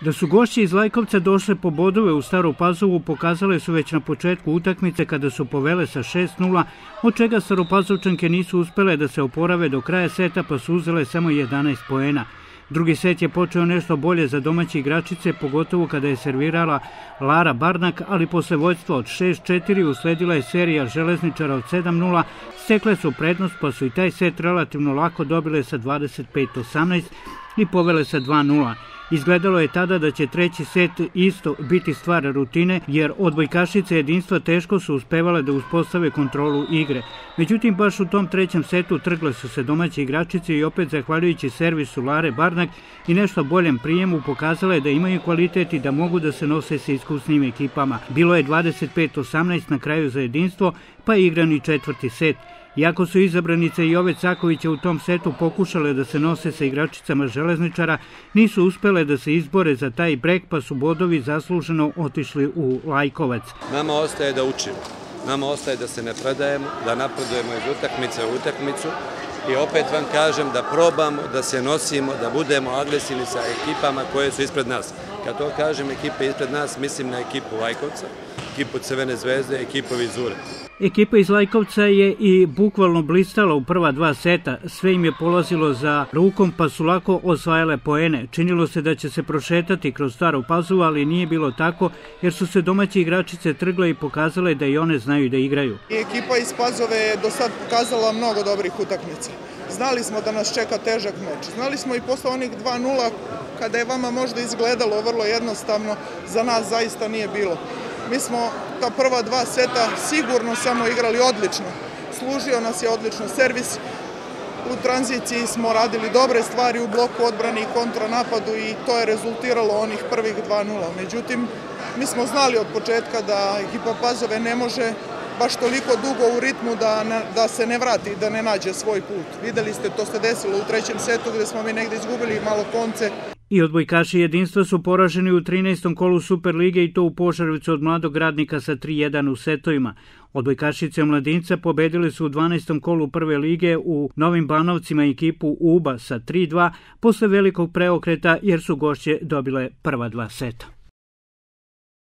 Da su gošće iz Lajkovca došle po bodove u Staru Pazovu pokazale su već na početku utakmice kada su povele sa 6:0, od čega Staropazovčanke nisu uspele da se oporave do kraja seta pa su uzele samo 11 poena. Drugi set je počeo nešto bolje za domaće igračice, pogotovo kada je servirala Lara Barnak, ali posle vođstva od 6:4 usledila je serija železničara od 7:0, stekle su prednost pa su i taj set relativno lako dobile sa 25:18 i povele sa 2:0. Izgledalo je tada da će treći set isto biti stvar rutine, jer odbojkašice jedinstva teško su uspevale da uspostave kontrolu igre. Međutim, baš u tom trećem setu trgle su se domaće igračice i opet, zahvaljujući servisu Lare Barnak i nešto boljem prijemu, pokazale da imaju kvalitet i da mogu da se nose sa iskusnim ekipama. Bilo je 25:18 na kraju za jedinstvo, pa je igran i četvrti set. Iako su izabranice Jove Cakovića u tom setu pokušale da se nose sa igračicama železničara, nisu uspele da se izbore za taj brek, pa su bodovi zasluženo otišli u Lajkovac. Nama ostaje da učimo, nama ostaje da se ne predajemo, da napredujemo iz utakmice u utakmicu i opet vam kažem da probamo, da se nosimo, da budemo agresivni sa ekipama koje su ispred nas. Kad to kažem ekipe ispred nas, mislim na ekipu Lajkovca, ekipu Crvene zvezde, ekipu Vizure. Ekipa iz Lajkovca je i bukvalno blistala u prva dva seta, sve im je polazilo za rukom pa su lako osvajale poene. Činilo se da će se prošetati kroz Staru Pazovu, ali nije bilo tako jer su se domaće igračice trgle i pokazale da i one znaju da igraju. Ekipa iz Pazove je do sad pokazala mnogo dobrih utakmica. Znali smo da nas čeka težak meč. Znali smo i posle onih 2:0, kada je vama možda izgledalo vrlo jednostavno, za nas zaista nije bilo. Mi smo ta prva dva seta sigurno samo igrali odlično. Služio nas je odlično servis. U tranziciji smo radili dobre stvari u bloku odbrane i kontranapadu i to je rezultiralo onih prvih 2:0. Međutim, mi smo znali od početka da ekipa Pazove ne može baš toliko dugo u ritmu da se ne vrati, da ne nađe svoj put. Videli ste, to se desilo u trećem setu gde smo mi negde izgubili malo konce. I odbojkaši jedinstva su poraženi u 13. kolu Superlige i to u Požarevcu od Mladog Radnika sa 3:1 u setovima. Odbojkašice Mladinca pobedile su u 12. kolu Prve lige u Novim Banovcima ekipu UBA sa 3:2 posle velikog preokreta jer su gošće dobile prva dva seta.